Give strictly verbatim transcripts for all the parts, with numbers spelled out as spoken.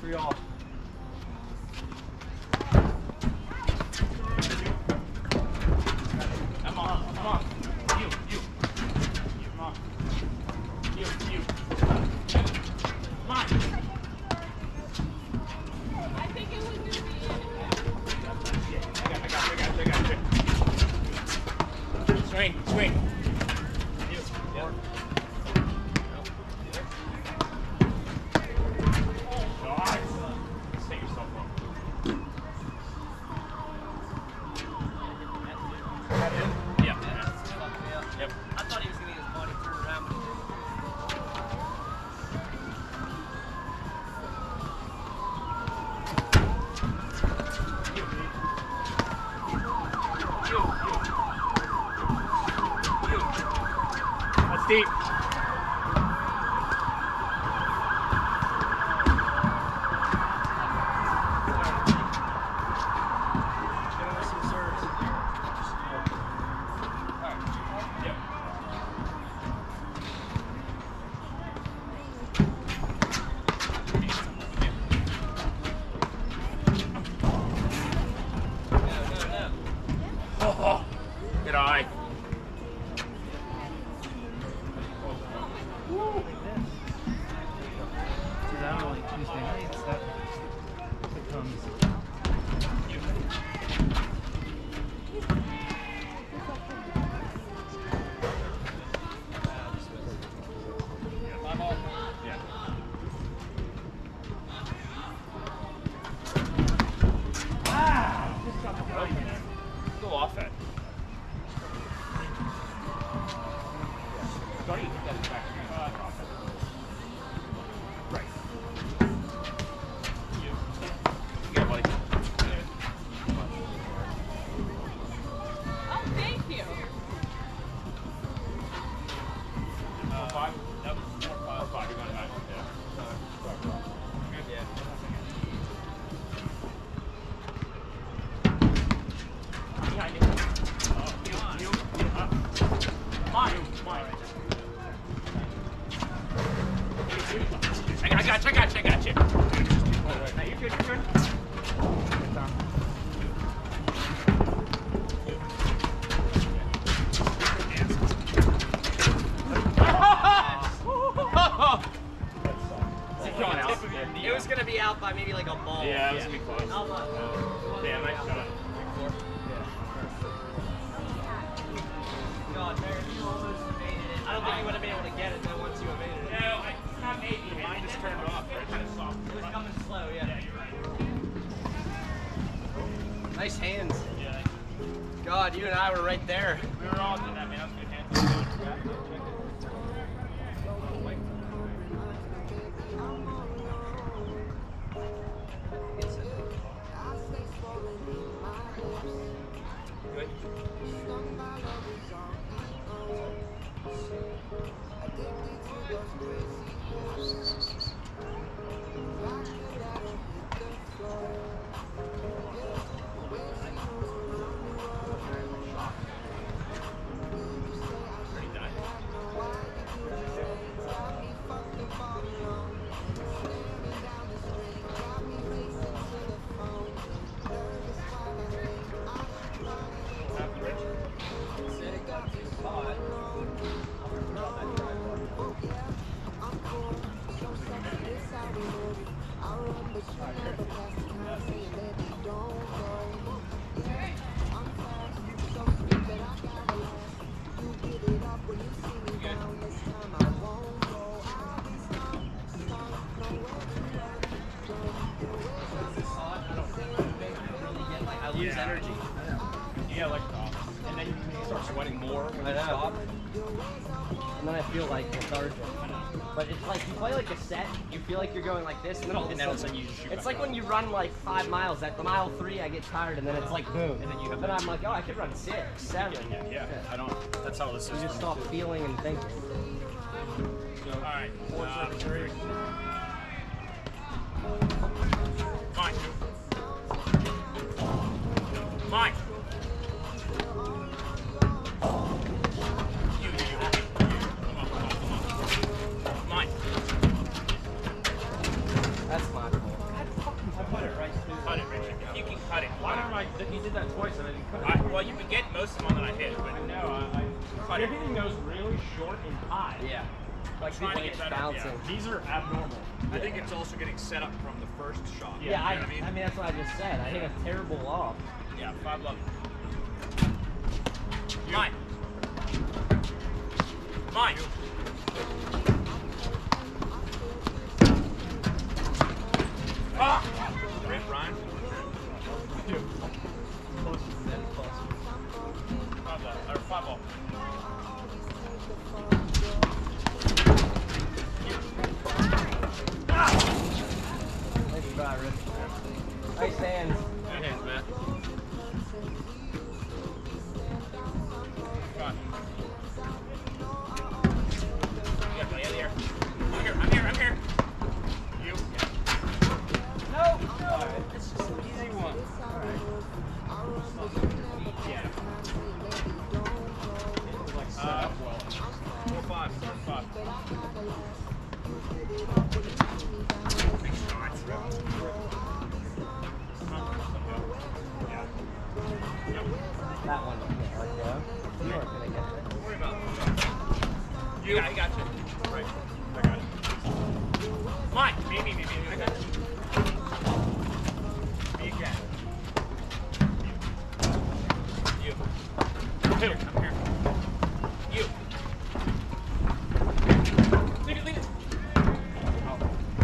for y'all. Come on, come on. You, you. Come on. You, you. Come on. I think it was going to be in. I got, I got, I got, I got, I got. Swing, swing. You. Yeah. Set yourself up. Yeah. Yep. I thought he was going to get his body turned around. That's deep. Good eye. See, that only Tuesday nights, that becomes. Go off it. Don't you get that back? Uh, off it. Right. You. You got it, buddy. Oh, thank you. Uh, five? Nope. Four, five. Four, five. You're going back. Yeah. Yeah. Behind you. Oh, you, you, you, up. Mine, mine. I got, I got you, I got you, I got you. Now you're good, you're good. It was going to be out by maybe like a ball. Yeah, it was going to be close. How much? Yeah, nice shot. God, Barry, you almost made it. I don't think you would have been able to get it though once you evaded it. No, I, it's not maybe. Mine just turned off. It's kind of soft. It was coming slow, yeah. Yeah, you're right. Nice hands. Yeah. God, you and I were right there. We were all doing that, man. That was good hands. Good. Pretty done. I lose Yeah. energy. Yeah, like, uh, and then you start sweating more when I you know. stop. And then I feel like lethargic. But it's like you play like a set, you feel like you're going like this, and then all of a And then all of a sudden, sudden you just shoot it's back like up. when you run like five miles. At the mile three, I get tired, and then it's like boom. And then you have Then that- I'm like, oh, I could run six, seven. Yeah, yeah, yeah. I don't, that's how the You system just stop is. feeling and thinking. All right. Four, uh, three. Mine. Mine. You, you, you. Come on, come on, come on. Mine. That's my fault. so you couldn't. I, well, you would get most of the one that I hit, but No, I, I, you're hitting those really short and high. Yeah. Like trying to when get it's better, bouncing. yeah. These are abnormal. I think it's also getting set up from the first shot. Yeah, Yeah, I, you know what I mean that's what I just said. I hit a terrible loft. yeah, five love. Mine. Mine. Ah! Right, Bryan? Five ball, or five ball. Nice try, Rich. Nice hands. Good hands, Matt. Come on. You got play out here. I'm here, I'm here, I'm here. You. No, no. It's just an easy one. Yeah. Like set Uh, up well. Four, five, four, five. Big shots. Yeah. Yep. That one you can't let go. You aren't gonna get it. Don't worry about it. You got, you got you. Right. I got it. Mine. Me, me, me, me. I got you. Me again. You. You. I'm here. I'm here. You. Leave it, leave it. Oh.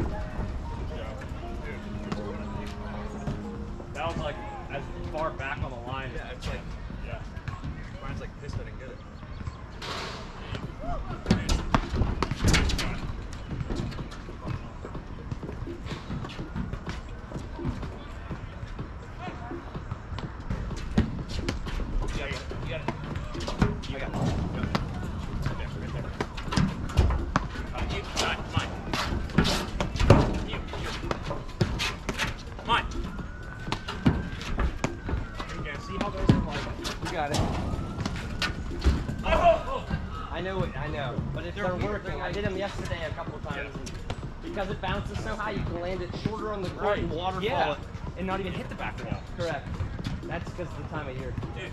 That was like as far back on the line. Yeah, it's like, Yeah. Bryan's like pissed I didn't get it. You got it. You got it. I got it. Right there, right there. Uh, you. Mine. Mine. You. You. Mine. Again, see how those are like. You got it. Oh! I know it. I know. But if they're working, I did them yesterday a couple times. Yeah. And because it bounces so high, you can land it shorter on the court and waterfall Yeah. it. And not even hit the back wall. Correct. That's because of the time of year. Dude.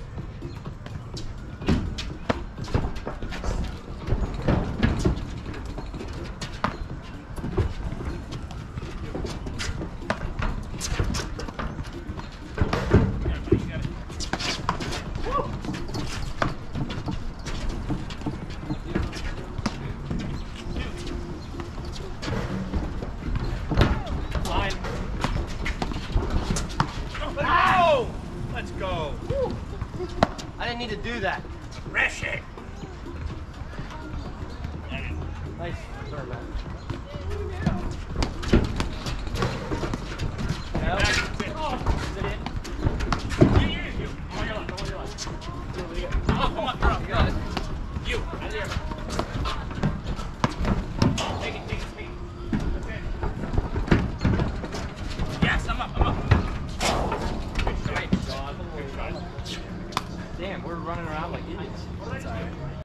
Line. Ow! Let's go. I didn't need to do that. Rush it. Nice return, man.